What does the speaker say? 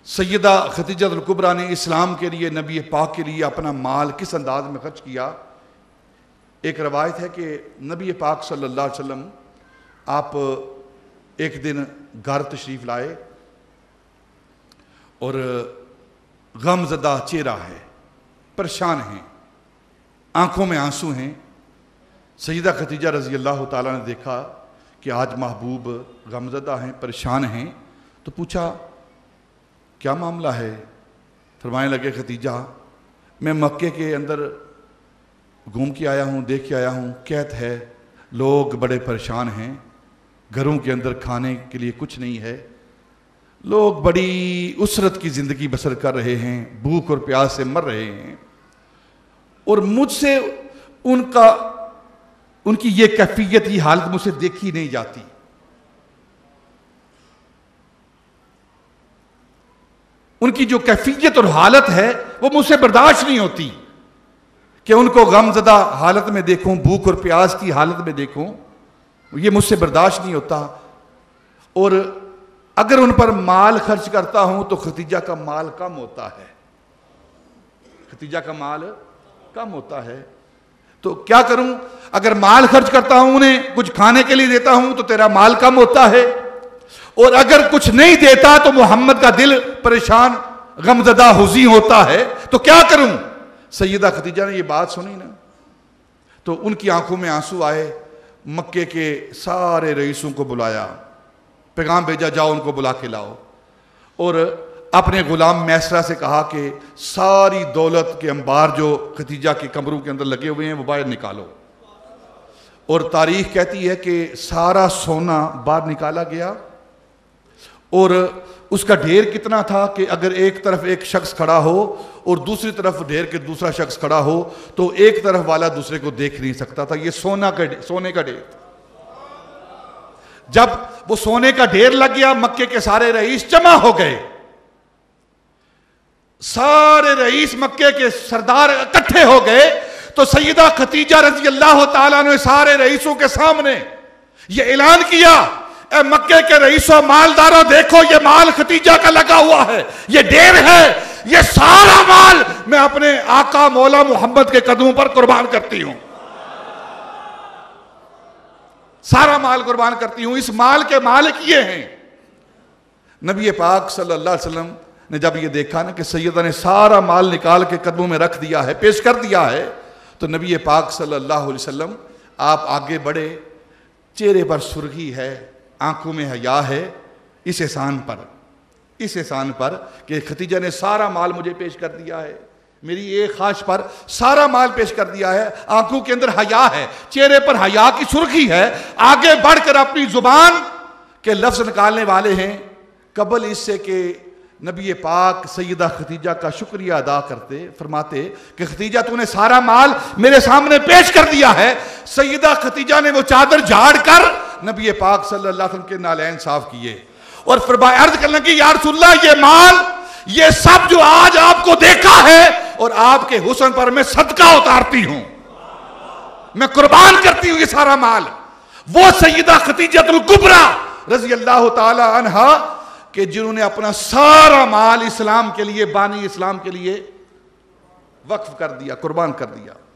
سیدہ خدیجہ الکبریٰ نے اسلام کے لیے، نبی پاک کے لیے اپنا مال کس انداز میں خرچ کیا؟ ایک روایت ہے کہ نبی پاک صلی اللہ علیہ وسلم آپ ایک دن گھر تشریف لائے اور غم زدہ چہرہ ہے، پریشان ہیں، آنکھوں میں آنسو ہیں۔ سیدہ خدیجہ رضی اللہ تعالیٰ نے دیکھا کہ آج محبوب غم زدہ ہیں، پریشان ہیں، تو پوچھا کیا معاملہ ہے؟ فرمانے لگے خدیجہ میں مکے کے اندر گھوم کے آیا ہوں، دیکھ کے آیا ہوں، قحط ہے، لوگ بڑے پریشان ہیں، گھروں کے اندر کھانے کے لیے کچھ نہیں ہے، لوگ بڑی اسرت کی زندگی بسر کر رہے ہیں، بھوک اور پیاس سے مر رہے ہیں، اور مجھ سے ان کی یہ کیفیت، یہ حالت مجھ سے دیکھی نہیں جاتی۔ ان کی جو کیفیت اور حالت ہے وہ مجھ سے برداشت نہیں ہوتی کہ ان کو غم زدہ حالت میں دیکھوں، بھوک اور پیاس کی حالت میں دیکھوں، یہ مجھ سے برداشت نہیں ہوتا۔ اور اگر ان پر مال خرچ کرتا ہوں تو خدیجہ کا مال کم ہوتا ہے، خدیجہ کا مال کم ہوتا ہے، تو کیا کروں؟ اگر مال خرچ کرتا ہوں، انہیں کچھ کھانے کے لیے دیتا ہوں تو تیرا مال کم ہوتا ہے، اور اگر کچھ نہیں دیتا تو محمد کا دل پریشان، غمزدہ، حزین ہوتا ہے، تو کیا کروں؟ سیدہ خدیجہ نے یہ بات سنی نا تو ان کی آنکھوں میں آنسو آئے، مکے کے سارے رئیسوں کو بلایا، پیغام بھیجا جاؤ ان کو بلا کے لاؤ، اور اپنے غلام میسرہ سے کہا کہ ساری دولت کے انبار جو خدیجہ کے کمروں کے اندر لگے ہوئے ہیں وہ باہر نکالو، اور تاریخ کہتی ہے کہ سارا سونا باہر نکالا گیا، اور اس کا ڈھیر کتنا تھا کہ اگر ایک طرف ایک شخص کھڑا ہو اور دوسری طرف ڈھیر کے دوسرا شخص کھڑا ہو تو ایک طرف والا دوسرے کو دیکھ نہیں سکتا تھا، یہ سونے کا ڈھیر۔ جب وہ سونے کا ڈھیر لگ گیا، مکے کے سارے رئیس جمع ہو گئے، سارے رئیس مکے کے سردار اکٹھے ہو گئے، تو سیدہ خدیجہ رضی اللہ تعالیٰ نے سارے رئیسوں کے سامنے یہ اعلان کیا، اے مکے کے رئیسوں، مالداروں، دیکھو یہ مال خدیجہ کا لگا ہوا ہے، یہ ڈھیر ہے، یہ سارا مال میں اپنے آقا مولا محمد کے قدموں پر قربان کرتی ہوں، سارا مال قربان کرتی ہوں، اس مال کے مالک یہ ہیں۔ نبی پاک صلی اللہ علیہ وسلم نے جب یہ دیکھا نا کہ سیدہ نے سارا مال نکال کے قدموں میں رکھ دیا ہے، پیش کر دیا ہے، تو نبی پاک صلی اللہ علیہ وسلم آپ آگے بڑھے، چہرے پر سرخی ہے، آنکھوں میں حیا ہے، اس احسان پر کہ خدیجہ نے سارا مال مجھے پیش کر دیا ہے، میری ایک خواہش پر سارا مال پیش کر دیا ہے، آنکھوں کے اندر حیا ہے، چہرے پر حیا کی سرخی ہے، آگے بڑھ کر اپنی زبان کے لفظ نکالنے والے ہیں، قبل اس سے کہ نبی پاک سیدہ خدیجہ کا شکریہ ادا کرتے، فرماتے کہ خدیجہ تو نے سارا مال میرے سامنے پیش کر دیا ہے۔ سیدہ خدیجہ نے وہ چادر جھاڑ کر نبی پاک صلی اللہ علیہ وسلم کے نالین صاف کیے اور فرمایا، عرض کرنے لگی یا رسول اللہ یہ مال، یہ سب جو آج آپ کو دیکھا ہے اور آپ کے حسن پر میں صدقہ اتارتی ہوں، میں قربان کرتی ہوں یہ سارا مال۔ وہ سیدہ خدیجہ الکبریٰ رضی اللہ تعالی عنہا کہ جنہوں نے اپنا سارا مال اسلام کے لیے، بانی اسلام کے لیے وقف کر دیا، قربان کر دیا۔